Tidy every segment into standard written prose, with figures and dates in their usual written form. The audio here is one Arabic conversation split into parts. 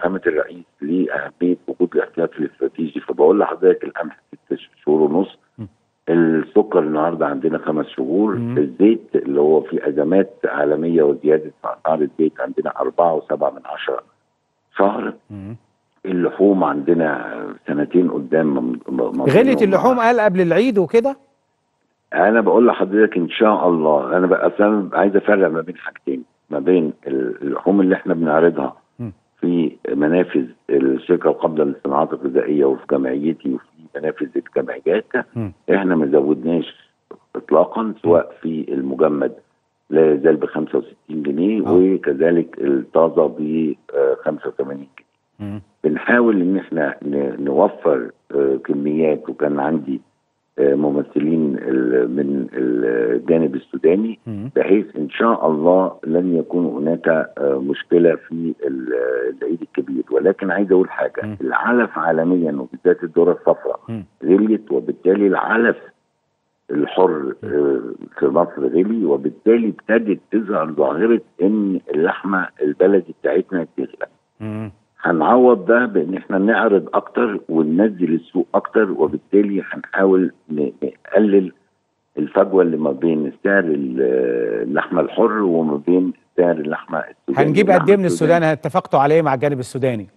فخامه الرئيس لاهميه وجود الاحتياطي الاستراتيجي، فبقول لحضرتك القمح 6 شهور ونص، السكر النهارده عندنا 5 شهور، الزيت اللي هو في ازمات عالميه وزياده في اسعار الزيت عندنا 4.7 شهر، اللحوم عندنا سنتين قدام. غليت اللحوم قال قبل العيد وكده؟ انا بقول لحضرتك ان شاء الله، انا بقى اصلا عايز افرق ما بين حاجتين، ما بين اللحوم اللي احنا بنعرضها في منافذ الشركه القابله للصناعات الغذائيه وفي جمعيتي وفي منافذ الجمعيات، احنا ما زودناش اطلاقا، سواء في المجمد لا يزال ب 65 جنيه وكذلك الطازه ب 85 جنيه. بنحاول ان احنا نوفر كميات، وكان عندي ممثلين من الجانب السوداني، بحيث ان شاء الله لن يكون هناك مشكله في العيد الكبير. ولكن عايز اقول حاجه، العلف عالميا وبالذات الذره الصفراء غليت، وبالتالي العلف الحر في مصر غلي، وبالتالي ابتدت تظهر ظاهره ان اللحمه البلدي بتاعتنا بتغلى. هنعوض ده بان احنا نعرض اكتر وننزل السوق اكتر، وبالتالي هنحاول نقلل الفجوه اللي ما بين سعر اللحمه الحر وما بين سعر اللحمه السوداني. هنجيب قد ايه من السودان؟ اتفقتوا على ايه مع الجانب السوداني؟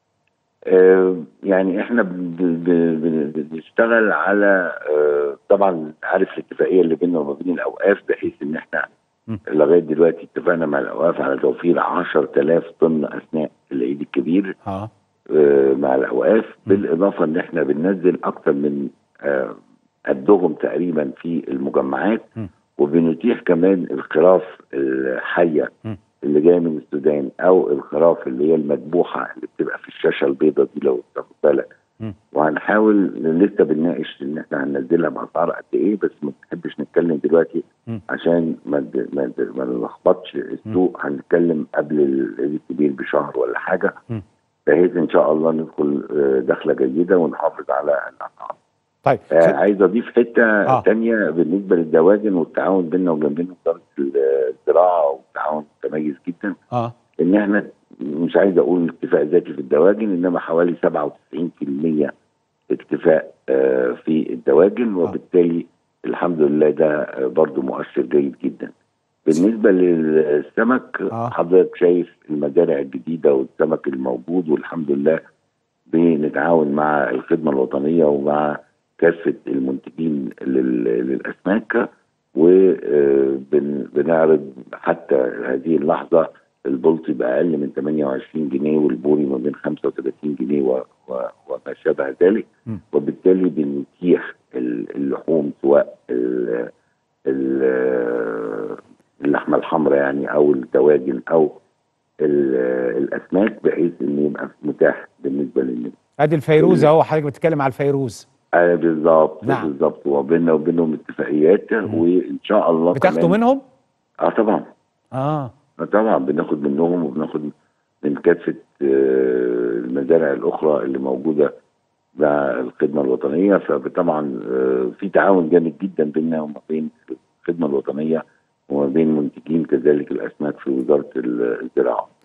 يعني احنا بنشتغل على طبعا عارف الاتفاقيه اللي بيننا وما بين الاوقاف، بحيث ان احنا لغايه دلوقتي اتفقنا مع الاوقاف على توفير 10,000 طن اثناء العيد الكبير مع الاوقاف، بالاضافه ان احنا بننزل اكثر من قدهم تقريبا في المجمعات، وبنتيح كمان الخراف الحيه اللي جايه من السودان، او الخراف اللي هي المذبوحه اللي بتبقى في الشاشه البيضاء دي لو تاخد بالك. وهنحاول، لسه بنناقش ان احنا هننزلها باسعار قد ايه، بس ما بنحبش نتكلم دلوقتي عشان ما نلخبطش السوق. هنتكلم قبل العيد الكبير بشهر ولا حاجه، بحيث ان شاء الله ندخل دخله جيده ونحافظ على الاسعار. طيب عايز اضيف حته ثانيه بالنسبه للدواجن والتعاون بيننا وبين وزاره الزراعه، والتعاون متميز جدا. ان احنا مش عايز اقول اكتفاء ذاتي في الدواجن، انما حوالي 97% اكتفاء في الدواجن، وبالتالي الحمد لله ده برضو مؤشر جيد جدا. بالنسبه للسمك حضرتك شايف المزارع الجديده والسمك الموجود، والحمد لله بنتعاون مع الخدمه الوطنيه ومع كافه المنتجين للاسماك، وبنعرض حتى هذه اللحظه البلطي باقل من 28 جنيه، والبوري ما بين 35 جنيه وما شابه ذلك. وبالتالي بنتيح اللحوم، سواء اللحمه الحمراء يعني، او الدواجن، او الاسماك، بحيث ان يبقى متاح بالنسبه للناس. ادي الفيروز اهو، حضرتك بتتكلم على الفيروز. بالظبط. نعم. بالظبط، وبينهم اتفاقيات، وان شاء الله بتاخدوا منهم؟ طبعا. طبعا بناخد منهم، وبناخد من كافه المزارع الاخرى اللي موجوده مع الخدمه الوطنيه. فطبعا في تعاون جامد جدا بيننا وما بين الخدمه الوطنيه وما بين منتجين كذلك الاسماك في وزاره الزراعه.